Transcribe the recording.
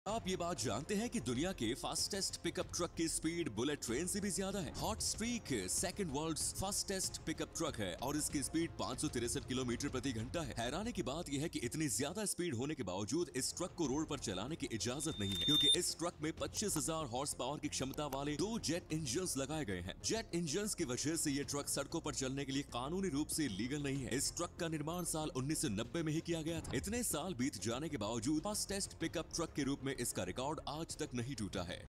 आप ये बात जानते हैं कि दुनिया के फास्टेस्ट पिकअप ट्रक की स्पीड बुलेट ट्रेन से भी ज्यादा है। Hot streak second world's fastest pickup truck है और इसकी स्पीड 563 किलोमीटर प्रति घंटा है। हैरानी की बात यह है कि इतनी ज्यादा स्पीड होने के बावजूद इस ट्रक को रोड पर चलाने की इजाजत नहीं है, क्योंकि इस ट्रक में 25,000 हॉर्स पावर की क्षमता वाले 2 जेट इंजन लगाए गए हैं। जेट इंजन की वजह से ये ट्रक सड़कों पर चलने के लिए कानूनी रूप से लीगल नहीं है। इस ट्रक का निर्माण साल 1990 में ही किया गया था। इतने साल बीत जाने के बावजूद फास्टेस्ट पिकअप ट्रक के रूप में इसका रिकॉर्ड आज तक नहीं टूटा है।